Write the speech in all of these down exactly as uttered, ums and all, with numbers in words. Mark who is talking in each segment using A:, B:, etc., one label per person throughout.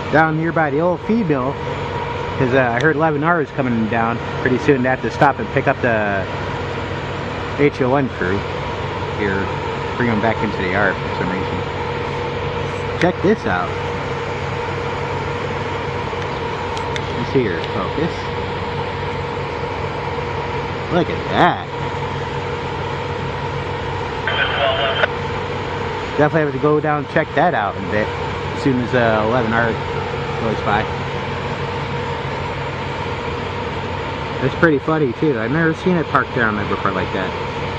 A: down here by the old feed mill, because uh, I heard eleven R is coming down pretty soon. I have to stop and pick up the H oh one crew here, bring them back into the yard for some reason. Check this out. Let's see here, focus. Look at that. Definitely have to go down and check that out in a bit as soon as uh, eleven R goes by. It's pretty funny too. I've never seen it parked down there before like that.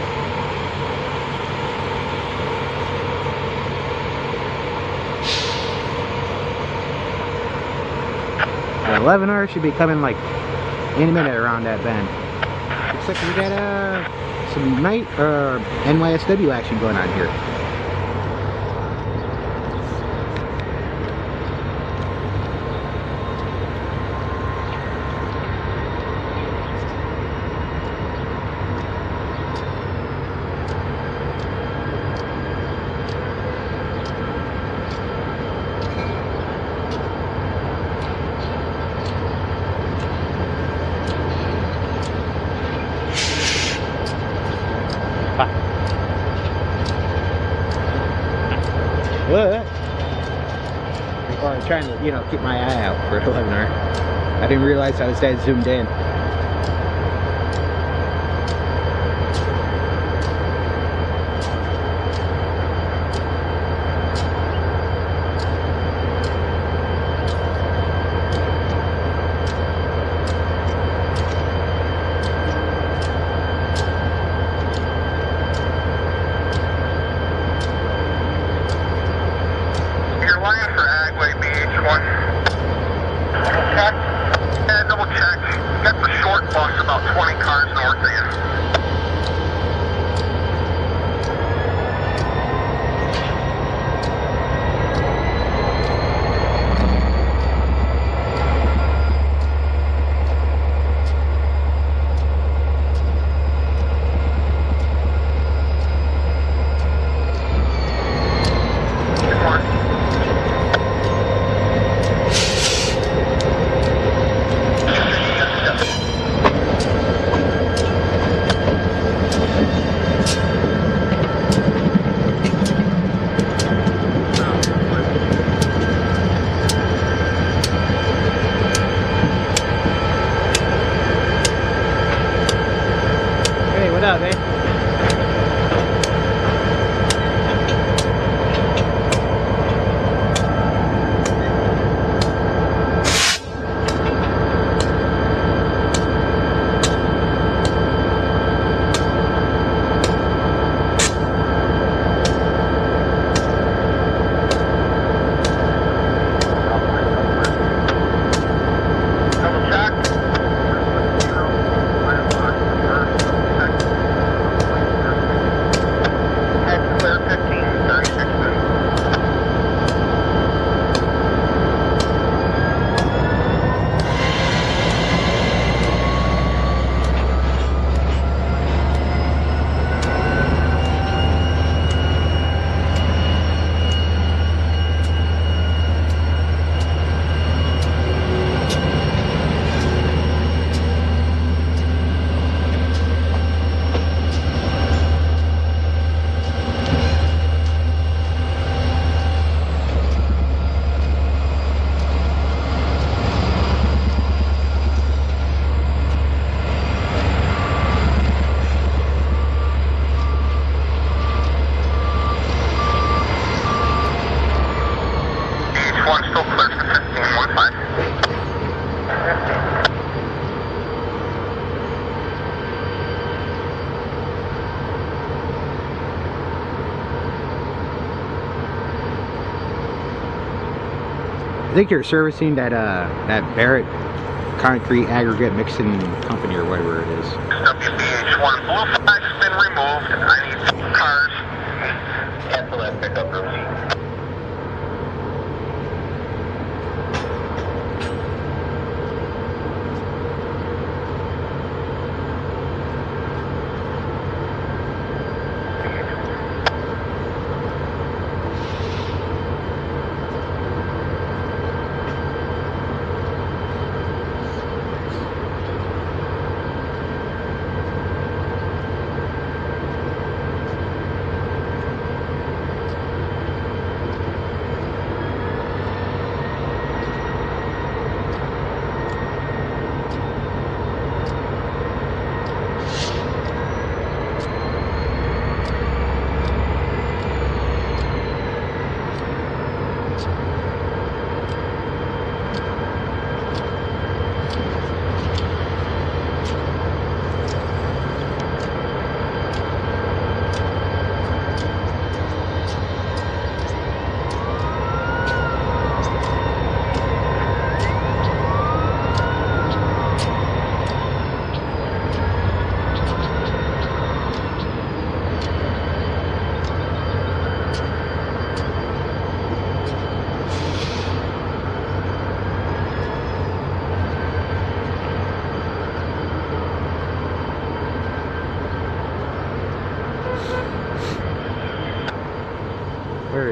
A: eleven R should be coming like any minute around that bend. Looks like we got uh, some night or uh, N Y S W action going on here. Or I'm trying to, you know, keep my eye out for eleven R. I didn't realize I was that zoomed in.
B: B H one. Okay. Yeah, double check. Got the short bus about twenty cars north of you.
A: What up, eh? Still clear for fifteen one five. I think you're servicing that uh that Barrett concrete aggregate mixing company or whatever it is.
B: W B H one blue flag's been removed. I need two cars. Cancel that pickup receipt.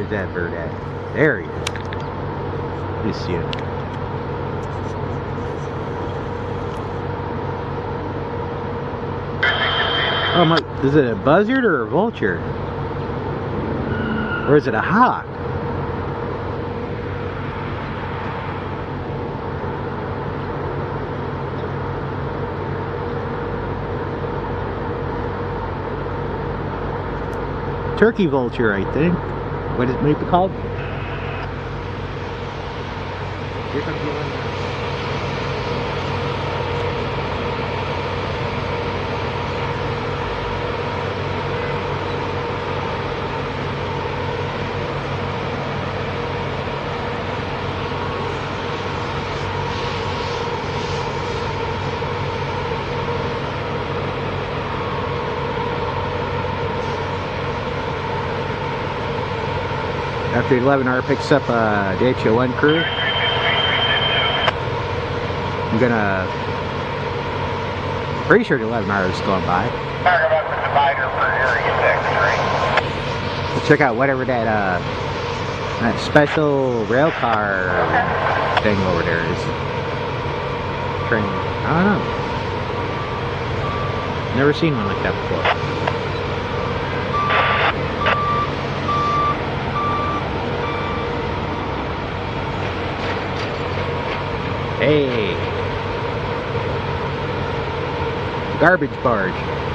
A: Where's that bird at? There he is. You see him. Oh my, is it a buzzard or a vulture? Or is it a hawk? Turkey vulture, I think. What is it maybe called? Here comes the one. After eleven R picks up uh, the H oh one crew, I'm gonna, pretty sure the eleven R is going by.
B: Talk about the divider for area six, right?
A: We'll check out whatever that uh, that special rail car thing over there is. Train. I don't know. Never seen one like that before. Hey, garbage barge.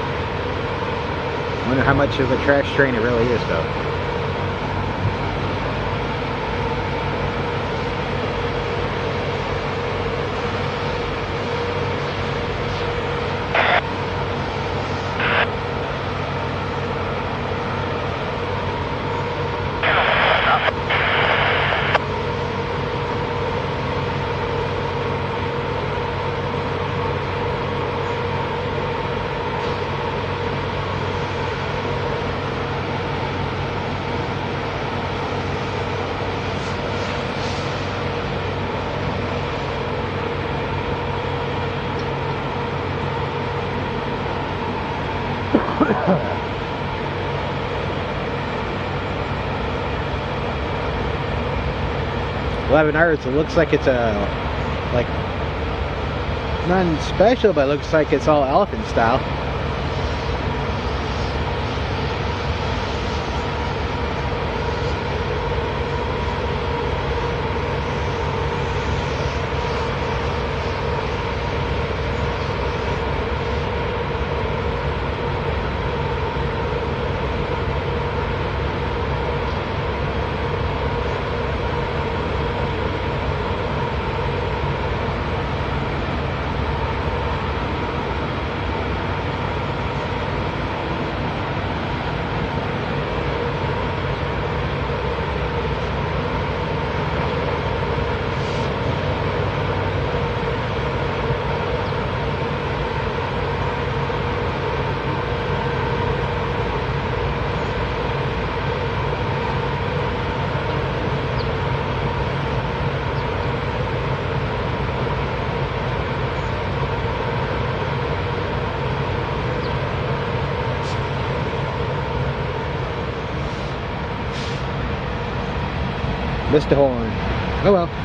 A: Wonder how much of a trash train it really is, though. eleven R's, it looks like it's a, like, nothing special, but it looks like it's all elephant style. Missed the horn. Oh well.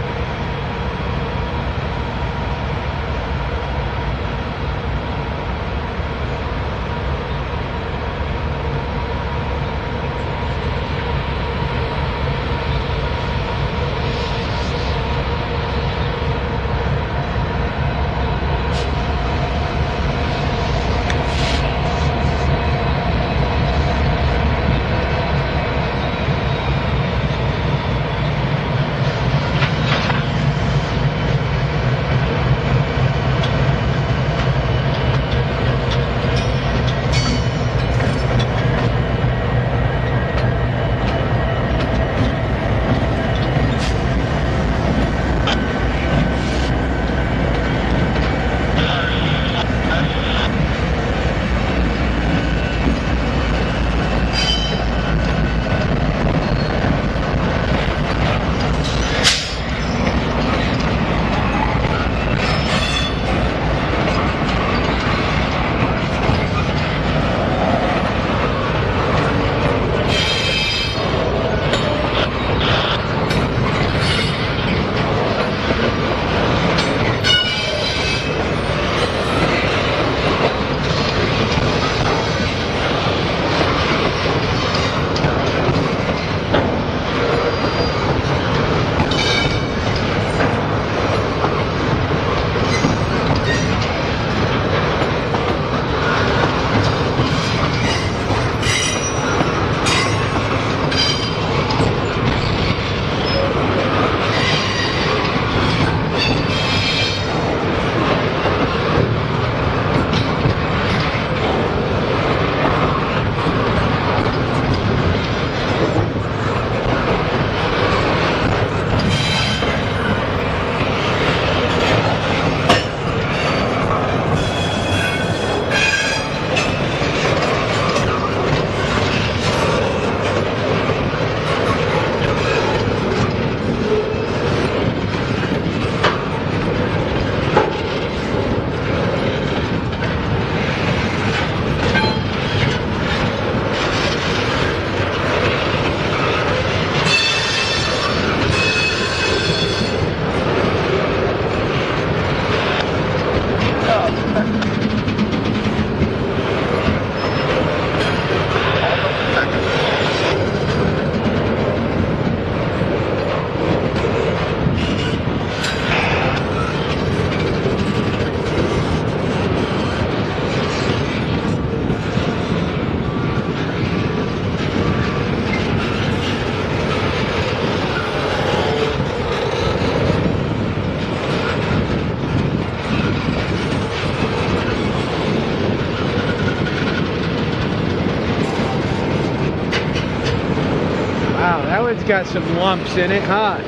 A: got some lumps in it, huh?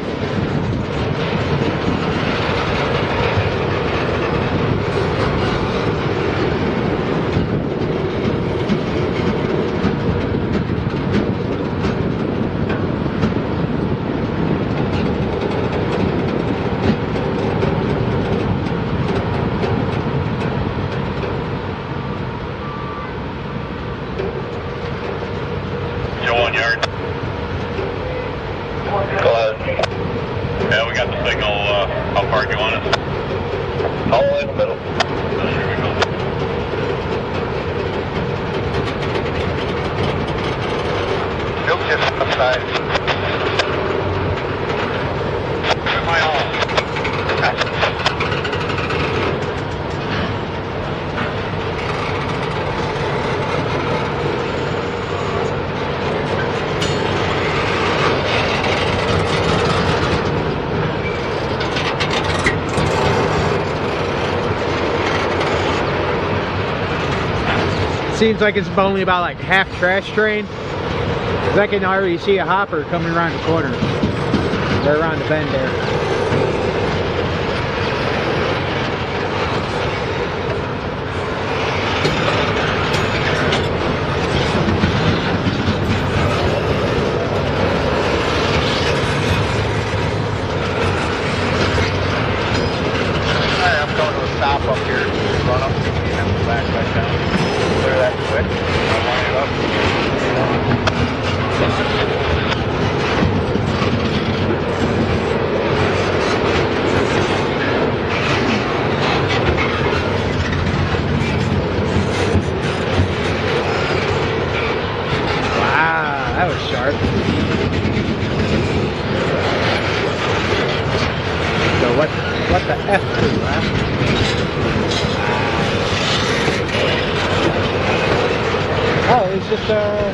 B: H one yard. Go ahead. Yeah, we got the signal. Uh, how far do you want us? All the way in the middle. Here we go. Still just outside. Give my all. Gotcha.
A: Seems like it's only about like half trash train, because I can already see a hopper coming around the corner, or around the bend there.
B: Alright, I'm going to a stop up here. Run up and go back right down. Clear that quick. I want it up.
A: Wow, that was sharp. So what, what the F do, huh? Oh, it's just uh.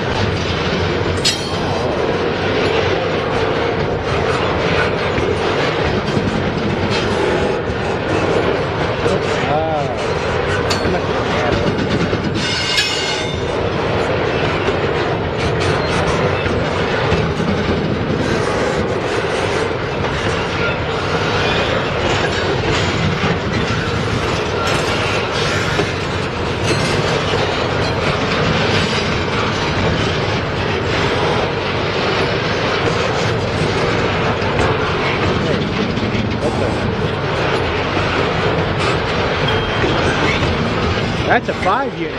A: That's a five unit.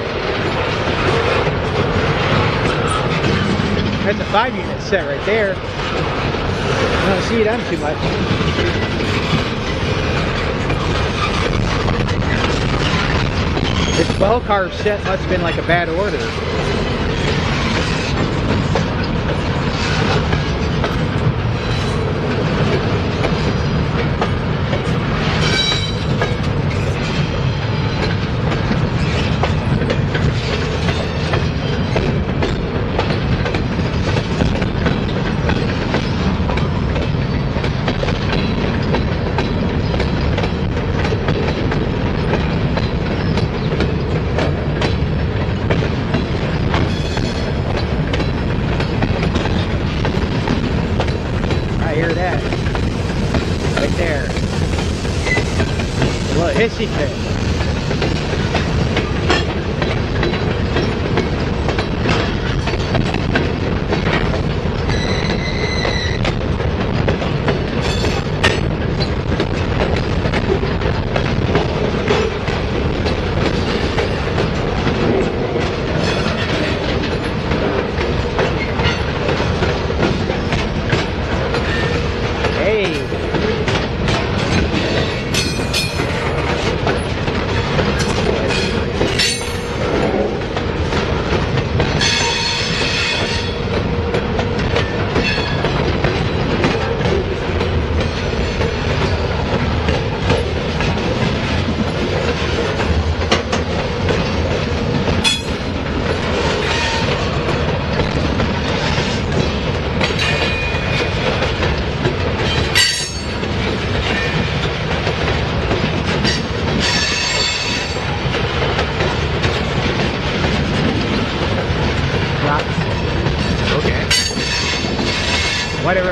A: That's a five unit set right there. I don't see it on too much. This bell car set must have been like a bad order. Hissy fit. Hey.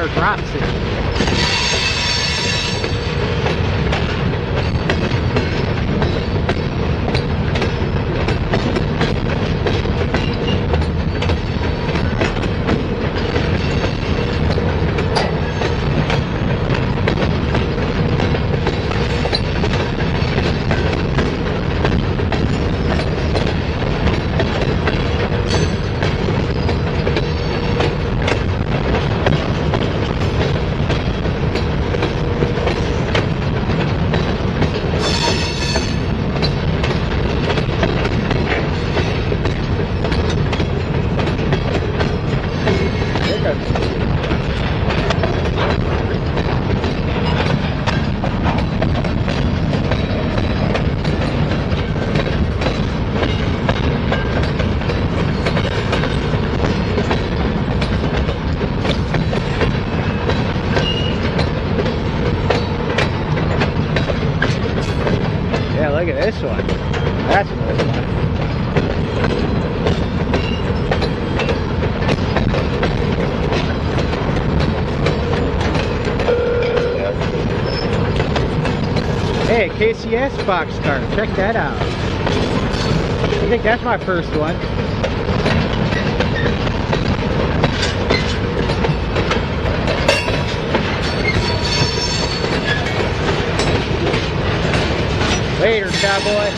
A: drops it. Look at this one. That's an old one. Hey, K C S boxcar. Check that out. I think that's my first one. Later, cowboy.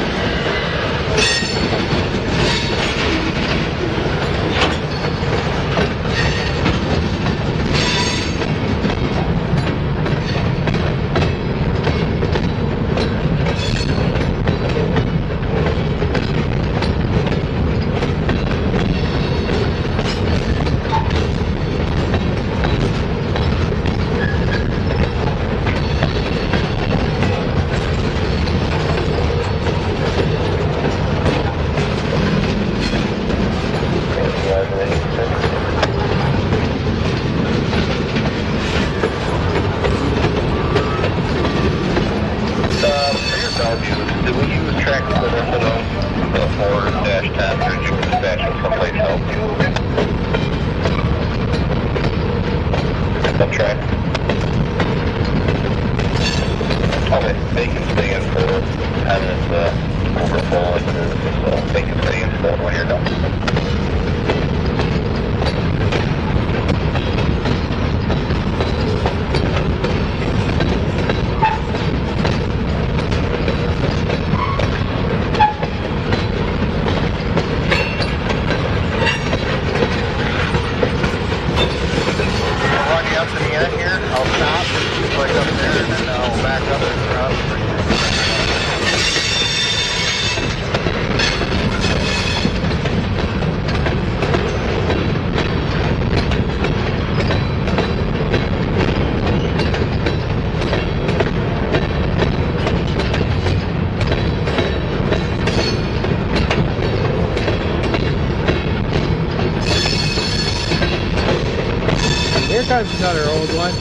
A: Here comes another old one.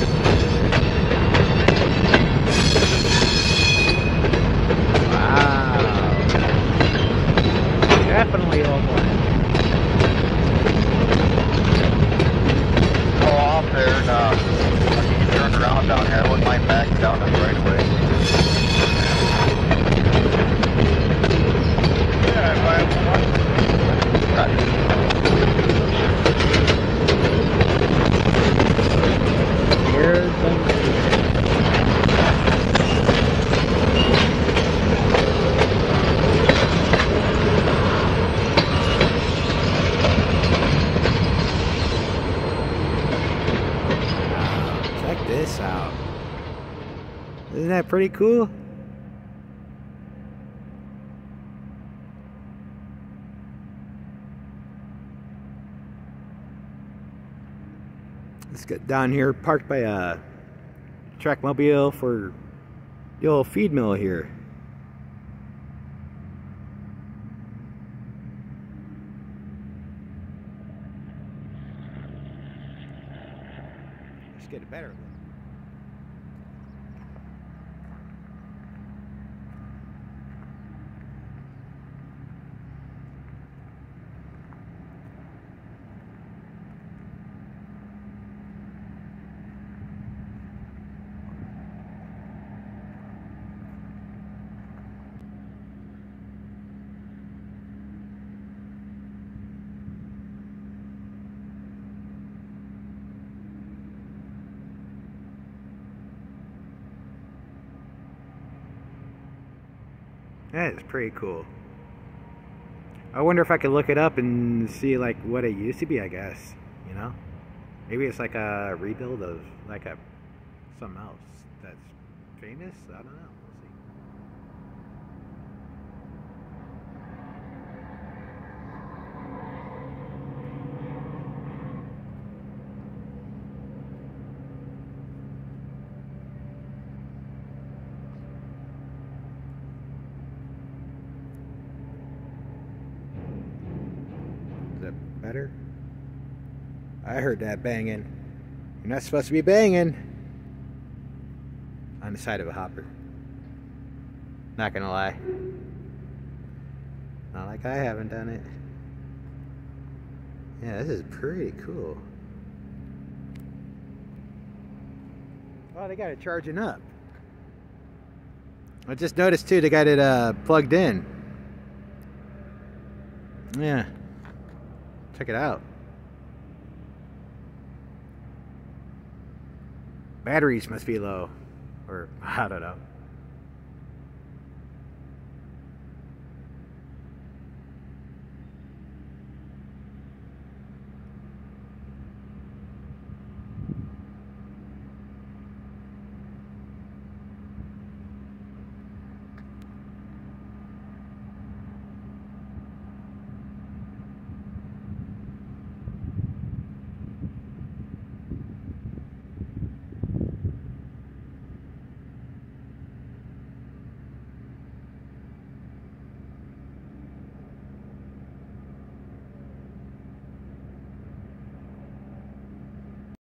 A: Wow. Definitely old one.
B: Go off there and uh, turn around down here. I wouldn't mind backing down this right away. Yeah, if I have one. Right.
A: Here's some. Check this out. Isn't that pretty cool? Let's get down here, parked by a track mobile for the old feed mill here. Let's get a better look. That is pretty cool. I wonder if I could look it up and see like what it used to be, I guess. You know? Maybe it's like a rebuild of like a something else that's famous? I don't know. We'll see. Is that better? I heard that banging. You're not supposed to be banging on the side of a hopper. Not gonna lie. Not like I haven't done it. Yeah, this is pretty cool. Oh, they got it charging up. I just noticed too, they got it uh, plugged in. Yeah. Check it out. Batteries must be low. Or, I don't know.